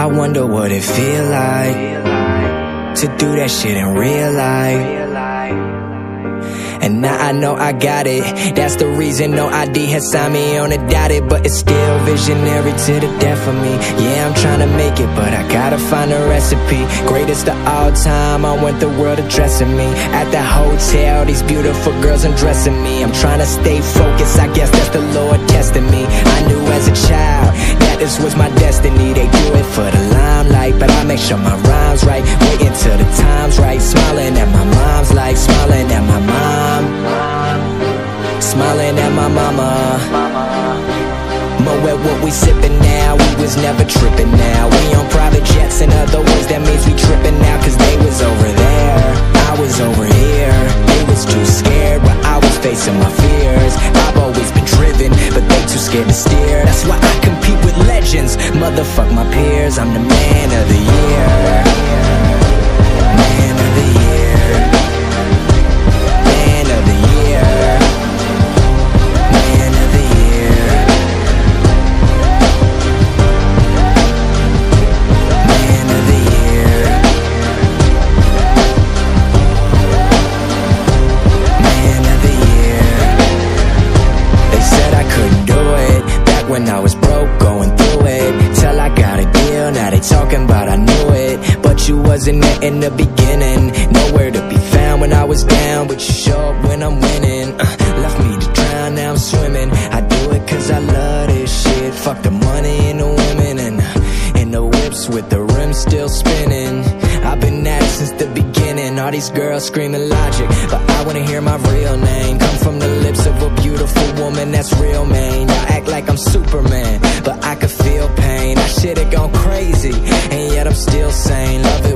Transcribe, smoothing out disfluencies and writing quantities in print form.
I wonder what it feel like to do that shit in real life. And now I know I got it. That's the reason no ID has signed me on a dotted. But it's still visionary to the death of me. Yeah, I'm trying to make it, but I gotta find a recipe. Greatest of all time, I want the world addressing me. At the hotel, these beautiful girls undressing me. I'm trying to stay focused, I guess that's the Lord testing me. I knew as a child that this was my destiny. They do it for the limelight, but I make sure my rhyme's right. Waiting till the time's right. Smiling at my mom's life, smiling at my mom, smiling at my mama. Mo at what we sippin' now, we was never trippin' now. We on private jets, in other words, that means we trippin' now. Cause they was over there, I was over here. They was too scared, but I was facing my fears. I've always been driven, but they too scared to steer. That's why I compete with legends, motherfuck my peers. I'm the man of the year, man of the year, man of the year, man of the year, man of the year, man of the year. They said I couldn't do it back when I was broke, going through it. Till I got a deal, now they talking about I knew it. But you wasn't there in the beginning, nowhere to be found when I was down. But you show up when I'm winning. Left me to drown, now I'm swimming. I do it cause I love this shit. Fuck the money and the women, and the whips with the rims still spinning. I've been at it since the beginning. All these girls screaming logic, but I wanna hear my real name come from the lips of a beautiful woman that's real, man. Y'all act like I'm Superman, but I could feel pain. I should've gone crazy, and yet I'm still sane. Love it